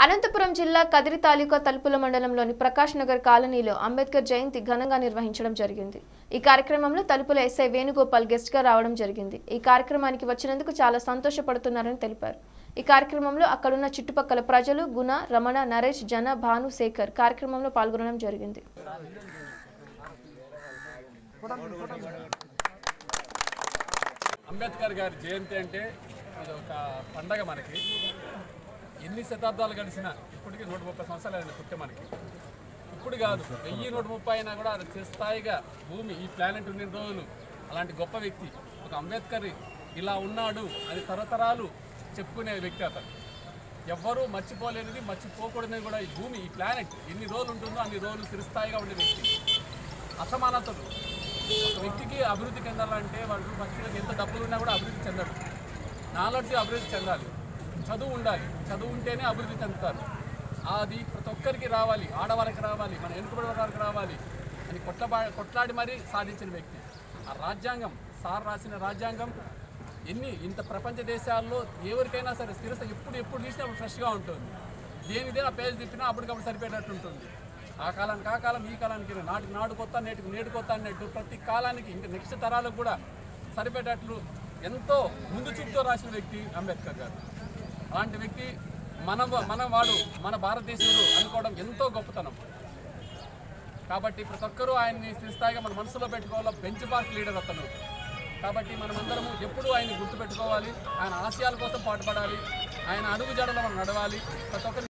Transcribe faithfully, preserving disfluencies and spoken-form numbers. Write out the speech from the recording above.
అనంతపురం జిల్లా కదిరి తాలూకా తలుపుల మండలంలోని ప్రకాష్ నగర్ కాలనీలో అంబేద్కర్ జయంతి ఘనంగా నిర్వహించడం జరిగింది। ఈ కార్యక్రమంలో తలుపుల ఎస్ఐ వేణుగోపాల్ గెస్ట్ గా రావడం జరిగింది। ఈ కార్యక్రమానికి వచ్చినందుకు చాలా సంతోషపడుతున్నారని తెలిపారు। ఈ కార్యక్రమంలో అక్కడున్న చుట్టుపక్కల ప్రజలు గుణ, రమణ, నరేష్, జన, భాను, శేఖర్ కార్యక్రమంలో పాల్గొనడం జరిగింది। అంబేద్కర్ గారి జయంతి అంటే ఇది ఒక పండగ మనకి। ఎన్ని శతాబ్దాలు గడిచినా ఇప్పటికీ నూట ముప్పై సంవత్సరాలు అయినా పుట్టే మనకి ఇప్పుడు కాదు వెయ్యి నూట ముప్పై అయినా కూడా అది చిరస్థాయిగా భూమి ఈ ప్లానెట్ ఉన్న రోజులు అలాంటి గొప్ప వ్యక్తి ఒక అంబేద్కర్ ఇలా ఉన్నాడు అని తరతరాలు చెప్పుకునే వ్యక్తి అతను। ఎవ్వరూ మర్చిపోలేనిది మర్చిపోకూడదని కూడా ఈ భూమి ఈ ప్లానెట్ ఎన్ని రోజులు ఉంటుందో అన్ని రోజులు చిరస్థాయిగా ఉండే వ్యక్తి। అసమానతలు ఒక వ్యక్తికి అభివృద్ధి చెందాలంటే వాళ్ళు ఫస్ట్ ఎంత డబ్బులు ఉన్నా కూడా అభివృద్ధి చెందడు, నాలెడ్జ్ అభివృద్ధి చెందాలి, చదువు ఉండాలి, చదువు ఉంటేనే అభివృద్ధి చెందుతారు। అది ప్రతి ఒక్కరికి రావాలి, ఆడవాళ్ళకి రావాలి, మన వెనుకబడి వారికి రావాలి అని కొట్లబా కొట్లాడి మరీ సాధించిన వ్యక్తి। ఆ రాజ్యాంగం సార్ రాసిన రాజ్యాంగం ఎన్ని ఇంత ప్రపంచ దేశాల్లో ఎవరికైనా సరే స్థిరత ఎప్పుడు ఎప్పుడు తీసినా అప్పుడు ఫ్రెష్గా ఉంటుంది, దేనిదే ఆ పేజ్ తిప్పినా అప్పటికప్పుడు సరిపోయేటట్టు ఉంటుంది। ఆ కాలానికి ఆ కాలం ఈ కాలానికి నాటికి నాడు కొత్త నేటికి నేడు కొత్త అన్నట్టు ప్రతి కాలానికి ఇంకా నెక్స్ట్ తరాలకు కూడా సరిపోయేటట్లు ఎంతో ముందు చూపుతో రాసిన వ్యక్తి అంబేద్కర్ గారు। అలాంటి వ్యక్తి మన మన వాడు మన భారతదేశంలో అనుకోవడం ఎంతో గొప్పతనం కాబట్టి ప్రతి ఒక్కరూ ఆయన్ని స్థిరస్థాయిగా మన మనసులో పెట్టుకోవాలా। బెంచ్ మార్క్ లీడర్ అతను కాబట్టి మనమందరము ఎప్పుడూ ఆయన్ని గుర్తుపెట్టుకోవాలి, ఆయన ఆశయాల కోసం పాటుపడాలి, ఆయన అడుగు జాడలో మనం నడవాలి। ప్రతి ఒక్కరి